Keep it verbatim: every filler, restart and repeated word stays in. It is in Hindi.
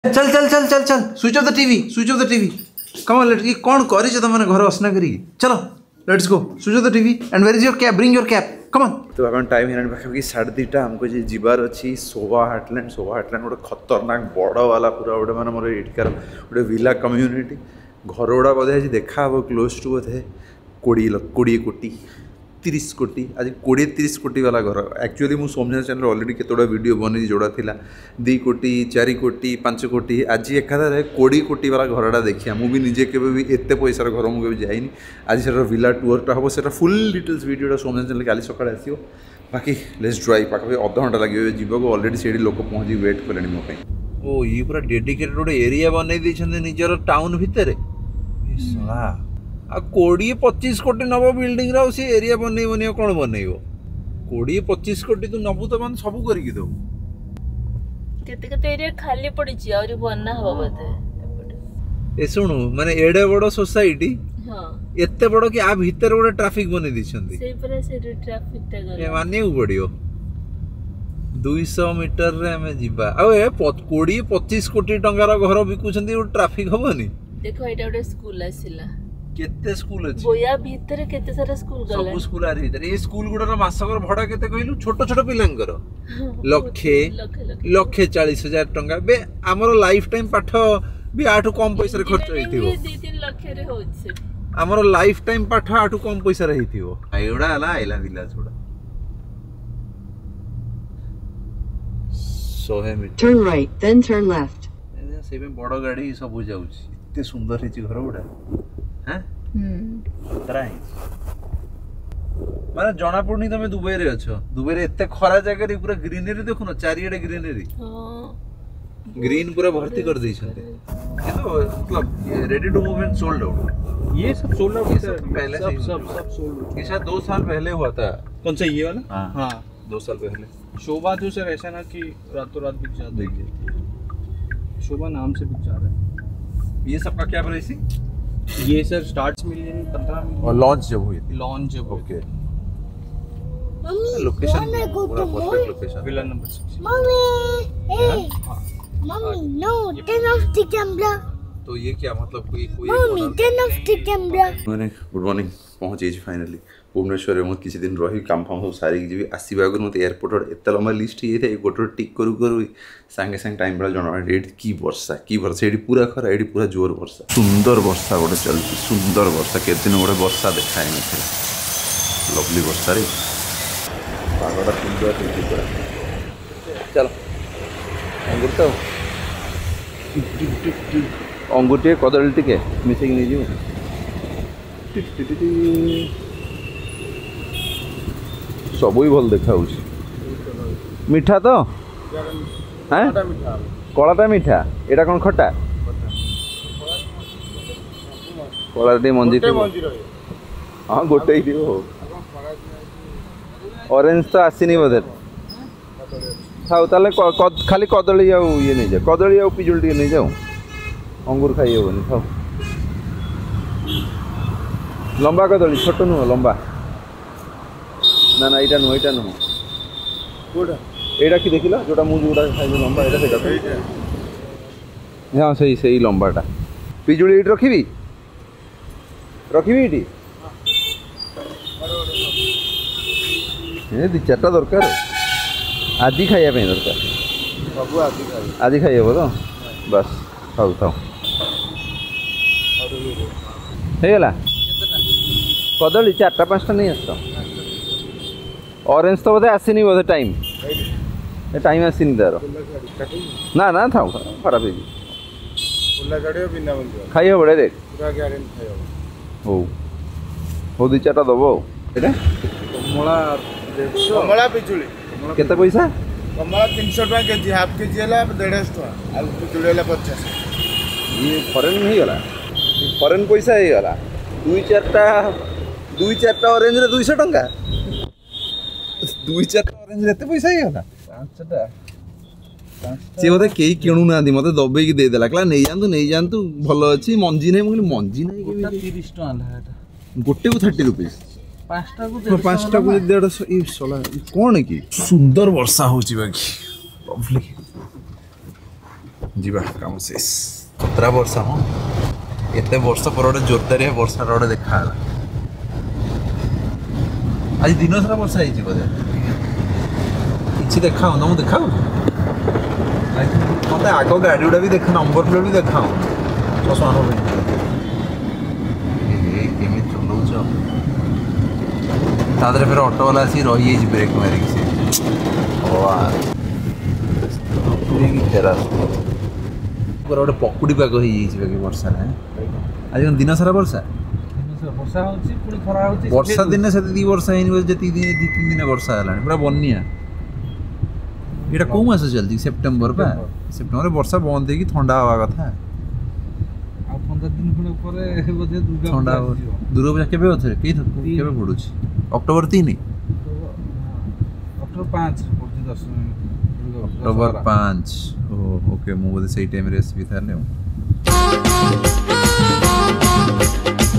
चल चल चल चल चल switch off the TV switch off the TV come on let's कौन करी तुमने घर असना करी चलो let's go switch off the TV and where is your cab bring your cab come on. तो अपन टाइम हेलान पाखापाखि साढ़े दुईटा हमको जे जीवार अच्छी सोवा हाटलैंड सोवा हाटलैंड गोटे खतरनाक बड़ वाला पूरा गोटे माने मोर एटिकार गोटे विला कम्युनिटी घर गुड़ा बोधे आज देखा हे क्लोज टू बोधे कोड़ी कोड़े कोटी तीस कोटी आज कोड़े तीस कोटी वाला घर एक्चुअली मुझे सोमनाथ चैनल ऑलरेडी केतोड़ा वीडियो बनी जोड़ा थिला दी कोटी चारि कोटी पांच कोटी आज एकाधारे कोड़ी कोटी वाला घरटा देखिया मुझे निजे के भी एत पैसार घर मुझे जाइनी आज से विला टूरटा हम से फुल डिटेल्स वीडियोटा सोमनाथ चैनल काली सकाळ आसियो बाकी लेट्स ड्राइव पाखापाखि अध घंटा लगे जीवक ऑलरेडी से लोक पहुँची वेट कले मो ओ ये पूरा डेडिकेटेड गोटे एरिया बनई देछन निजर टाउन भितर सला आ कोड़े पच्चीस कोटी नब बिल्डिंग रो सी एरिया बनई बन कौन बनइबो कोड़े पच्चीस कोटी तू नबू तो मान सब करके दो केते केते एरिया खाली पड़ी छी और बनना हो बते ए सुनु माने एडे बड़ सोसाइटी हां एते बड़ कि आ भीतर गोटे ट्रैफिक बने दिछंती सेही पर से ट्रैफिक टा गला ए माने पड़ियो दो सौ मीटर रे हमें जीवा आ ए कोड़े पच्चीस कोटी टंगार घर बिकुछंती ओ ट्रैफिक हबनी देखो एटा गोटे स्कूल आसिला केते स्कूल अछि बोया भीतर केते सारा स्कूल गला सब स्कूल आरी भीतर ए स्कूल गुडर मासकर भडा केते कहिलु छोटो छोटो पिलंगर लक्षे लक्षे चालीस हजार टंका बे हमर लाइफ टाइम पाठ भी आठो कम पैसा रे खर्च हेतिबो दो तीन लाख रे होछ हमर लाइफ टाइम पाठ आठो कम पैसा रे हेतिबो एडा हला आइला विला छोड़ा सौ metre turn right then turn left से में बड़ गाड़ी सब हो जाउची इते सुंदर हेची घर गुडा हैं हम तराई माने जणा पड़नी तमे दुबई रे अछो दुबई रे एते खरा जगह रे पूरा ग्रीनरी देखुनो चारिएडे ग्रीनरी हां ग्रीन पूरा भर्ती कर दै छथि ये तो मतलब ready to move and sold out ये सब सोल्ड आउट है पहले सब सब सब सोल्ड ये शायद दो साल पहले हुआ था कौन सा ये वाला हां हां दो साल पहले शोभा तो सर ऐसा ना कि रातों रात बिक जाता है शोभा नाम से बिक जा रहा है ये सब का क्या प्राइसिंग ये सर स्टार्ट्स मिलियन पंद्रह मिलियन और लॉन्च जब हुई थी लॉन्च जब ओके लोकेशन पूरा perfect location villa number six mummy ए mummy no turn off the camera तो ये क्या मतलब कोई कोई mummy turn off the camera मैंने गुड मॉर्निंग पहुंचे फाइनली भुवनेश्वर में किसी दिन रही काम फाम सब सारी जी आसवा आगे मत एयरपोर्ट एत लंबा लिस्ट हो जाए गोटे टिक करू करू सांगे सांगे टाइम बेला जना एट की वर्षा की वर्षा ये पूरा खरा ये पूरा जोर वर्षा सुंदर वर्षा गोटे चलती सुंदर वर्षा के दिन गोटे वर्षा देखा ना लवली वर्षा रे पागटा सुंदर पूरा चलो अंगूर तो अंगूर टे कदली टे मिसेक नहीं जी सब ही भल देखा मीठा तो हाँ कलाटा मीठा एटा कौन खटा कला मंजी हाँ गोटे ही ऑरेंज तो आसनी बोधे था ताले खाली कदली आउ ये नहीं जाओ कदली आउ पिजुल टे नहीं जाओ अंगूर खाई हेनी था लंबा कदली छोट नुह लंबा ना ना यहाँ नुह यहाँ नुह कोटा एटा कि देखिला जोटा मु जोटा खाइ लंबा एटा सेटा हां सही सही लंबाटा पिजुली एट रखिबी रखिबी एटी ए दि चारटा दरकार आदि खाइया पे दरकार सब आदि खाइ आदि खाइबो तो बस थाउ थाउ हे गला कदली चारटा पांचटा नहीं आसता ऑरेंज तो बोधे आसनी बोधे टाइम टाइम आसनी तार ना ना था खराब खाई हे बड़े देख हो हो दु चार्टा दब कमला कमला पिजुली केते पैसा कमला तीन सौ टका केजी हाफ केजी है डेढ़ सौ टका आ पिजुली है पचास ये फॉरेन नहीं गला फॉरेन पैसा ही गला दुई चार्टा दुई चार्टा ऑरेंज रे दो सौ टका दुई चार्टा ऑरेंज रे एते पैसा ही गला पांचटा से मते केही किणु ना दी मते दबे की दे देला कला नै जानतु नै जानतु भलो अछि मंजी नै मगली मंजी नै के तीस टका लाटा गोटे को तीस रुपीस पांचटा को पांचटा को डेढ़ सौ ई सोला कौन की सुंदर वर्षा होची बाकी लवली जीवा काम शेष सतरा वर्षा हाँ एत वर्ष पर गोटे जोरदारिया वर्षा गोटे देखा आज दिन सारा वर्षा होती बोधे किसी देखा तुमको देखा मत आग गाड़ी गुड़ा भी देख नंबर प्लेट भी देखा चश्मा केमी चलाऊच तादरे फिर ऑटो वाला आसी रही है ब्रेक मारिक से फेरा गोटे पकुड़ी पाग हो वर्षा आज दिन सारा वर्षा वर्षा दिन से वर्षा है जी तीन दिन वर्षा है पूरा बनिया ये कौ मस चलती सेप्टेम्बर पा सेप्टेम्बर वर्षा बंद हो ठंडा हवा कथा ठंडा दुर्गा पूजा केबे होथे के केबे पडुछि अक्टोबर तीन अक्टोबर पाँच अक्टोबर पाँच ओ ओके मु बोले सही टाइम रे आसी था ने